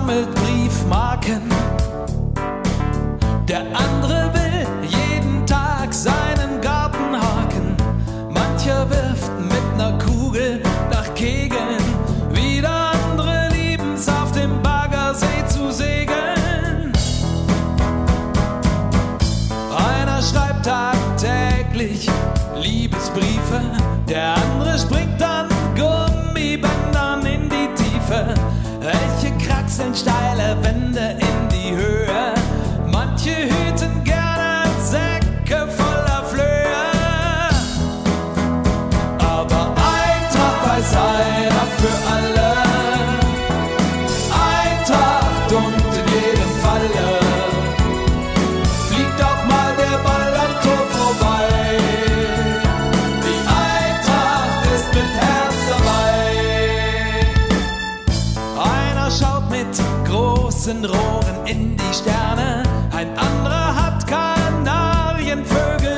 sammelt Briefmarken. Der andere will jeden Tag seinen Garten haken. Mancher wirft mit ner Kugel nach Kegeln. Wieder andere lieben's auf dem Baggersee zu segeln. Einer schreibt tagtäglich Liebesbriefe. Der andere springt an Gummibändern in die Tiefe. Welche kraxeln steile Wände in die Höhe. Manche hüten gerne Säcke voller Flöhe. Aber Eintracht weiß einer für alle. Eintracht und in jedem Falle fliegt auch mal der Ball am Tor vorbei. Die Eintracht ist mit Herz dabei. Einer schaut mit großen Rohren in die Sterne. Ein anderer hat Kanarienvögel